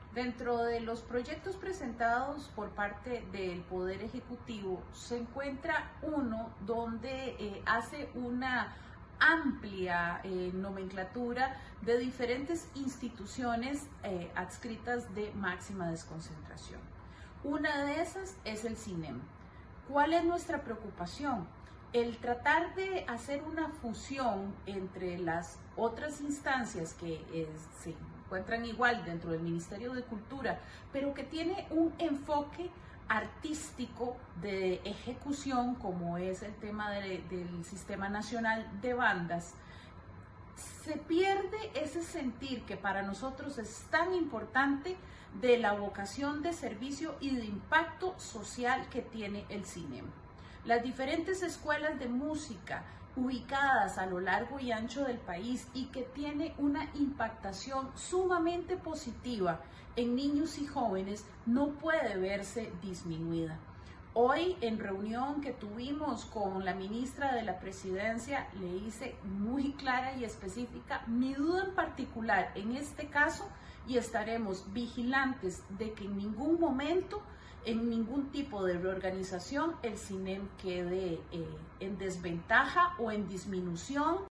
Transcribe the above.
Dentro de los proyectos presentados por parte del Poder Ejecutivo se encuentra uno donde hace una amplia nomenclatura de diferentes instituciones adscritas de máxima desconcentración. Una de esas es el CINEM. ¿Cuál es nuestra preocupación? El tratar de hacer una fusión entre las otras instancias que se encuentran igual dentro del Ministerio de Cultura, pero que tiene un enfoque artístico de ejecución, como es el tema del Sistema Nacional de Bandas, se pierde ese sentir que para nosotros es tan importante de la vocación de servicio y de impacto social que tiene el CINEM. Las diferentes escuelas de música ubicadas a lo largo y ancho del país y que tiene una impactación sumamente positiva en niños y jóvenes no puede verse disminuida. Hoy, en reunión que tuvimos con la ministra de la Presidencia, le hice muy clara y específica mi duda en particular en este caso y estaremos vigilantes de que en ningún momento, en ningún tipo de reorganización, el CINEM quede en desventaja o en disminución.